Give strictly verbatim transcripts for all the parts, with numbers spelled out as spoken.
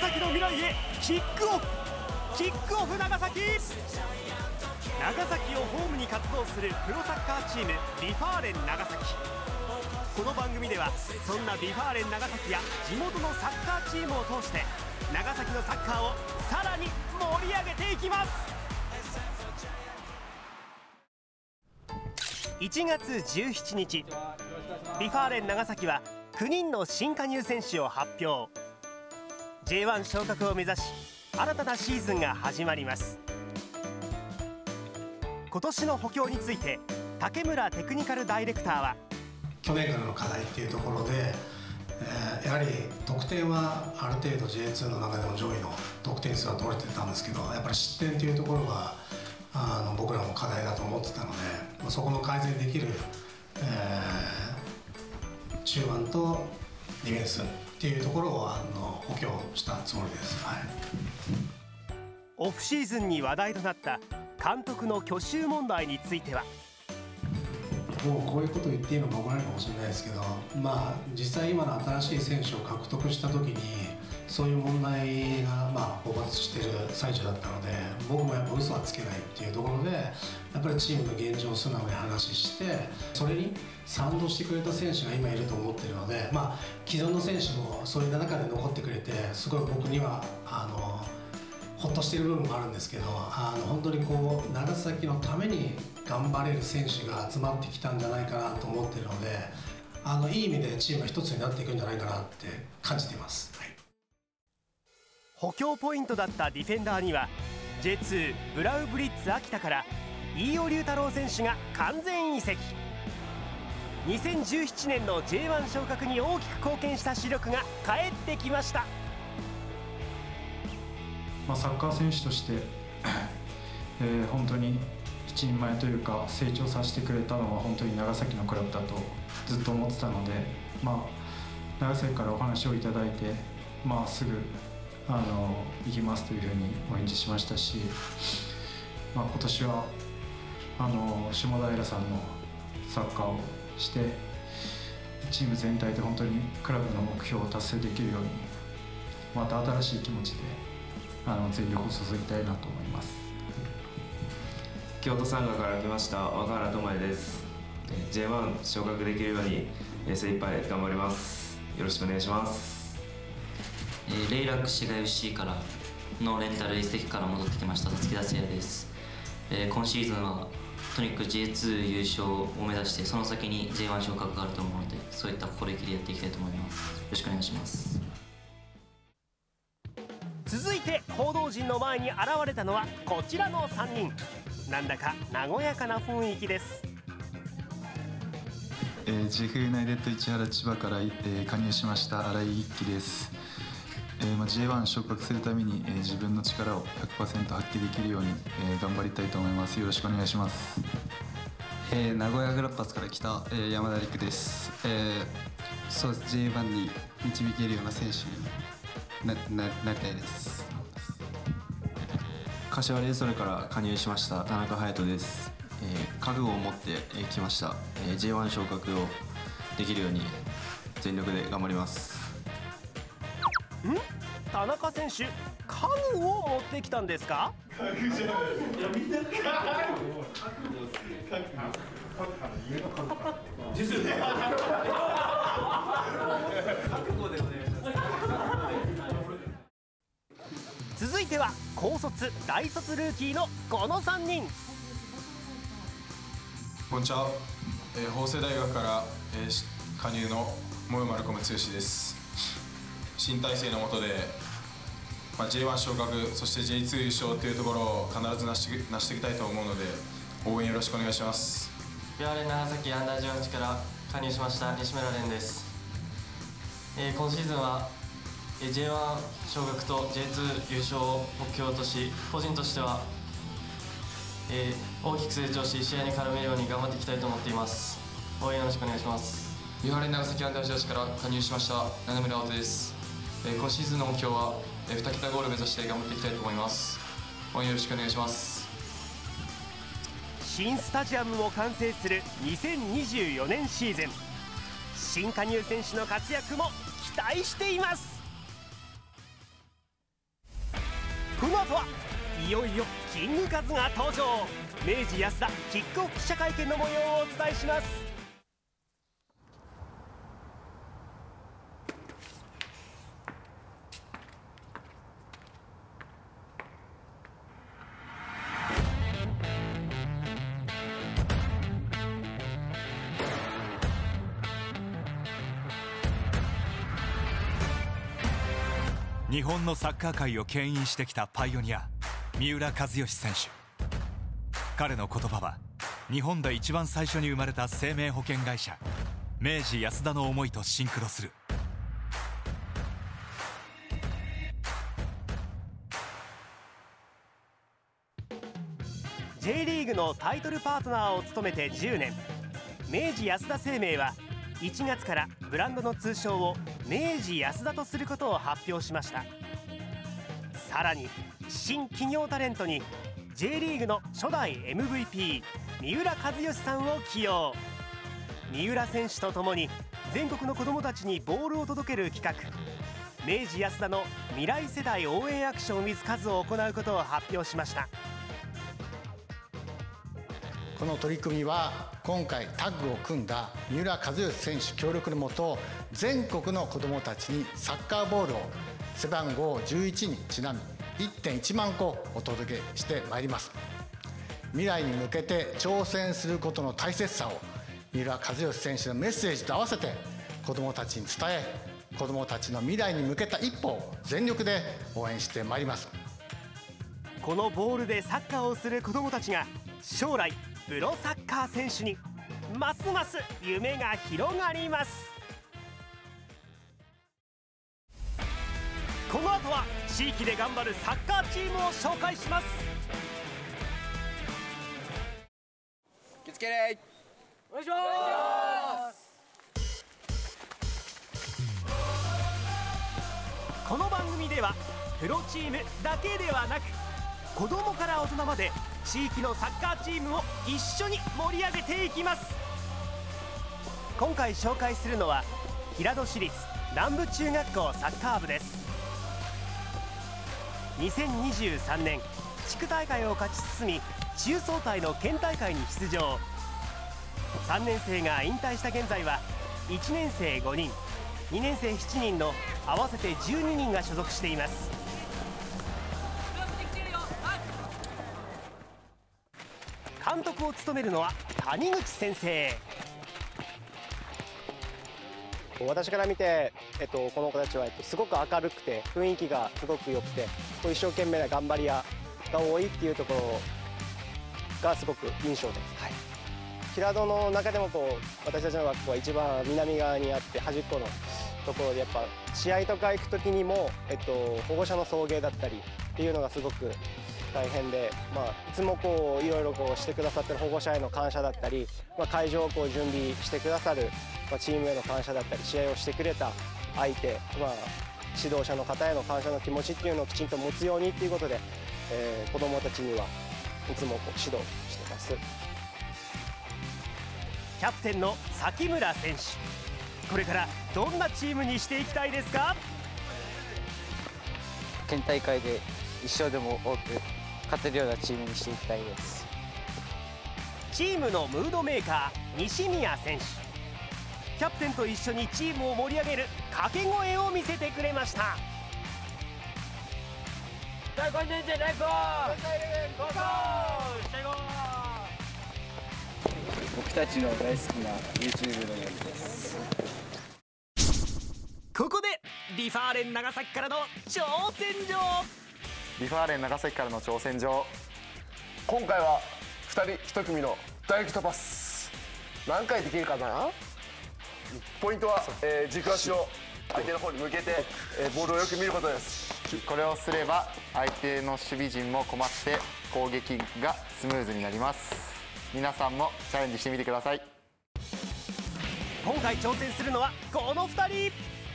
崎の未来へキックオフ。キックオフ長崎。長崎をホームに活動するプロサッカーチームビファーレン長崎。この番組ではそんなビファーレン長崎や地元のサッカーチームを通して長崎のサッカーをさらに盛り上げていきます。いちがつじゅうしちにち、ビファーレン長崎はきゅうにんの新加入選手を発表。 ジェイワン 昇格を目指し新たなシーズンが始まります。今年の補強について竹村テクニカルダイレクターは、 去年からの課題っていうところで、えー、やはり得点はある程度 ジェイツー の中でも上位の得点数は取れてたんですけど、やっぱり失点というところがあの僕らも課題だと思ってたので、そこの改善できる、えー、中盤とディフェンスっていうところをあの補強したつもりです、はい、 オフシーズンに話題となった監督の去就問題については、 もうこういうことを言っていいのか怒られるかもしれないですけど、まあ実際今の新しい選手を獲得した時にそういう問題がまあ勃発している最中だったので、僕もやっぱ嘘はつけないっていうところで、やっぱりチームの現状を素直に話してそれに賛同してくれた選手が今いると思っているので、まあ既存の選手もそういった中で残ってくれて、すごい僕にはあのほっとしている部分もあるんですけど、あの本当にこう長崎のために頑張れる選手が集まってきたんじゃないかなと思っているので、あのいい意味でチームが一つになっていくんじゃないかなって感じています、はい、 補強ポイントだったディフェンダーには ジェイツー ブラウブリッツ秋田から飯尾龍太郎選手が完全移籍。にせんじゅうななねんの ジェイワン 昇格に大きく貢献した主力が帰ってきました。 まあ、サッカー選手として、えー、本当に一人前というか成長させてくれたのは本当に長崎のクラブだとずっと思ってたので、まあ、長崎からお話をいただいて、まあ、すぐあの行きますというふうにお返事しましたし、まあ、今年はあの下平さんのサッカーをしてチーム全体で本当にクラブの目標を達成できるようにまた新しい気持ちであの全力を注ぎたいなと思います。 京都サンガから来ました若原智也です。 ジェイワン 昇格できるように精一杯頑張ります。よろしくお願いします。 えー、レイラック滋賀 エフシー からのレンタル移籍から戻ってきました辰木達也です。えー、今シーズンはとにかく ジェイツー 優勝を目指してその先に ジェイワン 昇格があると思うので、そういった心意気でやっていきたいと思います。よろしくお願いします。 続いて報道陣の前に現れたのはこちらのさんにん。なんだか和やかな雰囲気です。 えー、ジェフユナイテッド市原千葉から、えー、加入しました新井一輝です。えーまあ、ジェイワン 昇格するために、えー、自分の力を ひゃくパーセント 発揮できるように、えー、頑張りたいと思います。よろしくお願いします。 えー、名古屋グラッパスから来た、えー、山田陸です。えー、そうです ジェイワン に導けるような選手に な, な, なりたいです。 柏レイソルから加入しました田中隼人です。えー、覚悟を持ってきました。えー、ジェイワン 昇格をできるように全力で頑張ります。 ん？田中選手、家具を持ってきたんですか？家具じゃない。いやみんな家具。覚悟する。家具。ですよね。覚悟でお願いします。続いては高卒、大卒ルーキーのこのさんにん。 こんにちは。えー、法政大学から、えー、加入の萌丸小夢剛です。新体制の下で、まあ、ジェイワン 昇格、そして ジェイツー 優勝というところを必ず成し成していきたいと思うので、応援よろしくお願いします。 ビファーレン長崎アンダーじゅうはちから加入しました西村蓮です。えー、今シーズンは ジェイワン 昇格と ジェイツー 優勝を目標とし、個人としては、えー、大きく成長し試合に絡めるように頑張っていきたいと思っています。応援よろしくお願いします。 ビファーレン長崎アンダーじゅうはちから加入しました七村青です。えー、今シーズンの目標はにけたゴールを目指して頑張っていきたいと思います。応援よろしくお願いします。 新スタジアムも完成するにせんにじゅうよねんシーズン、新加入選手の活躍も期待しています。 この後はいよいよキングカズが登場。明治安田キックオフ記者会見の模様をお伝えします。 日本のサッカー界を牽引してきたパイオニア、三浦知良選手。彼の言葉は日本で一番最初に生まれた生命保険会社明治安田の思いとシンクロする。 J リーグのタイトルパートナーを務めてじゅうねん、明治安田生命はいちがつからブランドの通称を明治安田とすることを発表しました。さらに新企業タレントに J リーグの初代 エムブイピー 三浦知良さんを起用。三浦選手とともに全国の子どもたちにボールを届ける企画、明治安田の未来世代応援アクション with カズを行うことを発表しました。 この取り組みは今回タッグを組んだ三浦知良選手協力のもと、全国の子どもたちにサッカーボールを背番号じゅういちにちなみ いってんいちまんこお届けしてまいります。未来に向けて挑戦することの大切さを三浦知良選手のメッセージと合わせて子どもたちに伝え、子どもたちの未来に向けた一歩を全力で応援してまいります。 このボールでサッカーをする子どもたちが将来プロサッカー選手に、ますます夢が広がります。この後は地域で頑張るサッカーチームを紹介します。 気付けれいお願いします。 この番組ではプロチームだけではなく、子どもから大人まで地域のサッカーチームを一緒に盛り上げていきます。今回紹介するのは平戸市立南部中学校サッカー部です。にせんにじゅうさんねん地区大会を勝ち進み、中総体の県大会に出場。さんねん生が引退した現在はいちねん生ごにん、にねん生しちにんの合わせてじゅうににんが所属しています。監督を務めるのは谷口先生。 私から見て、えっと、この子たちは、えっと、すごく明るくて雰囲気がすごく良くて、一生懸命な頑張り屋が多いっていうところがすごく印象です。はい、平戸の中でもこう私たちの学校は一番南側にあって端っこのところで、やっぱ試合とか行く時にも、えっと、保護者の送迎だったりっていうのがすごく大変で、まあ、いつもこういろいろこうしてくださってる保護者への感謝だったり、まあ、会場をこう準備してくださる、まあ、チームへの感謝だったり、試合をしてくれた相手、まあ、指導者の方への感謝の気持ちっていうのをきちんと持つようにっていうことで、えー、子どもたちにはいつもこう指導してます。 キャプテンの崎村選手、これからどんなチームにしていきたいですか？ 県大会で一勝でも多く勝てるようなチームにしていきたいです。 チームのムードメーカー西宮選手、キャプテンと一緒にチームを盛り上げる掛け声を見せてくれました。 僕たちの大好きな YouTube のやつです。 ここでリファーレン長崎からの挑戦状。 リファーレン長崎からの挑戦状。 今回はふたりひと組のダイレクトパス、何回できるかな。ポイントは、えー、軸足を相手の方に向けて、えー、ボールをよく見ることです。 これをすれば相手の守備陣も困って攻撃がスムーズになります。皆さんもチャレンジしてみてください。 今回挑戦するのはこのふたり。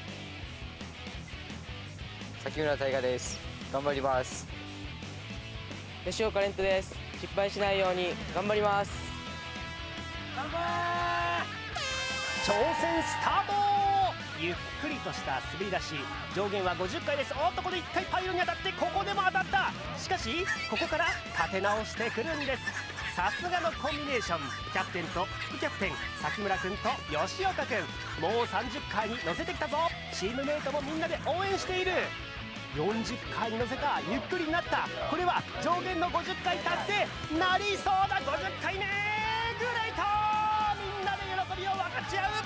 崎村大我です。頑張ります。吉岡蓮斗です。失敗しないように頑張ります。 頑張れ。挑戦スタート。 ゆっくりとした滑り出し、上限はごじゅっかいです。おっとここでいっかいパイロに当たって、ここでも当たった。しかしここから立て直してくるんです。さすがのコンビネーション。キャプテンと副キャプテン、崎村君と吉岡君、もうさんじゅっかいに乗せてきたぞ。チームメイトもみんなで応援している。よんじゅっかいに乗せた。ゆっくりになった。これは上限のごじゅっかい達成なりそうだ。ごじゅっかいめグレート。みんなで喜びを分かち合う。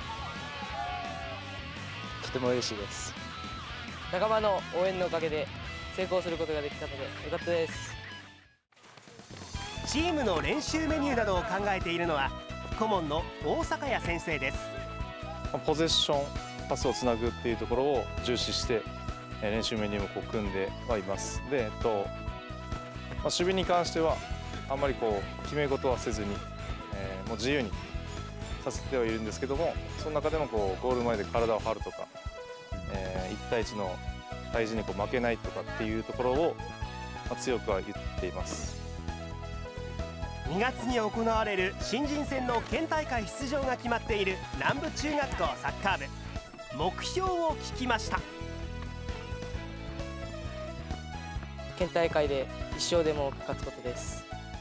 とても嬉しいです。仲間の応援のおかげで成功することができたのでよかったです。 チームの練習メニューなどを考えているのは顧問の大阪谷先生です。 ポゼッションパスをつなぐっていうところを重視して練習メニューもこう組んではいます。で、えっとまあ、守備に関してはあんまりこう決め事はせずに、えー、もう自由にさせてはいるんですけども、その中でもこうゴール前で体を張るとか、えー、いちたいいちの対峙にこう負けないとかっていうところを、まあ、強くは言っています。 にがつに行われる新人戦の県大会出場が決まっている南部中学校サッカー部。目標を聞きました。 県大会で一勝でも勝つことです。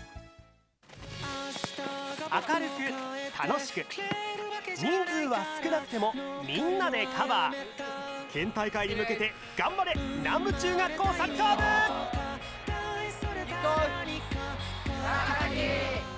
明るく楽しく、人数は少なくてもみんなでカバー。県大会に向けて頑張れ南部中学校サッカー部。